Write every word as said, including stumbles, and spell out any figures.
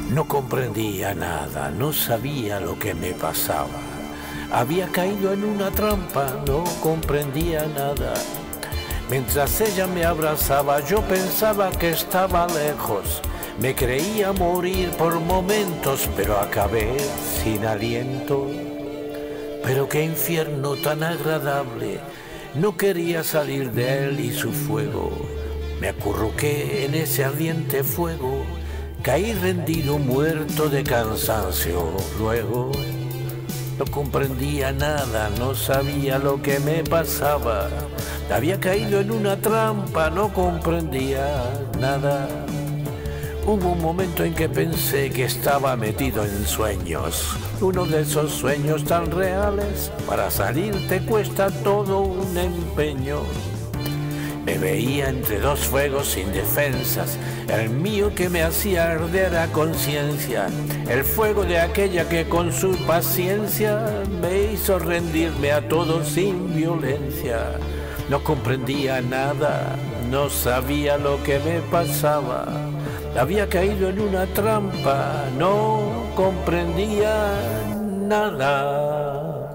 No comprendía nada, no sabía lo que me pasaba. Había caído en una trampa, no comprendía nada. Mientras ella me abrazaba, yo pensaba que estaba lejos. Me creía morir por momentos, pero acabé sin aliento. Pero qué infierno tan agradable, no quería salir de él y su fuego. Me acurruqué en ese ardiente fuego, caí rendido, muerto de cansancio. Luego no comprendía nada, no sabía lo que me pasaba. Había caído en una trampa, no comprendía nada. Hubo un momento en que pensé que estaba metido en sueños, uno de esos sueños tan reales, para salir te cuesta todo un empeño. Me veía entre dos fuegos sin defensas, el mío que me hacía arder a conciencia, el fuego de aquella que con su paciencia me hizo rendirme a todo sin violencia. No comprendía nada, no sabía lo que me pasaba. Había caído en una trampa, no comprendía nada.